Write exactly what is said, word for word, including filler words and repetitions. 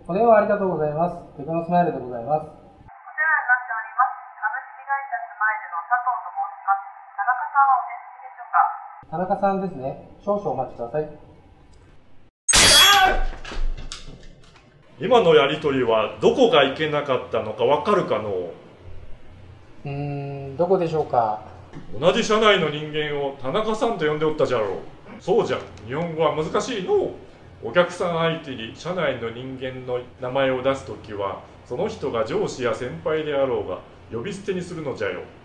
お電話ありがとうございます。テクノスマイルでございます。 お世話になっております株式会社スマイルの佐藤と申します。田中さんはお手すきでしょうか。 田中さんですね。少々お待ちください。 今のやり取りはどこがいけなかったのかわかるかのう。 うーん、どこでしょうか。 同じ社内の人間を田中さんと呼んでおったじゃろう。そうじゃ、日本語は難しいのう。お客さん相手に社内の人間の名前を出すときは、その人が上司や先輩であろうが呼び捨てにするのじゃよ。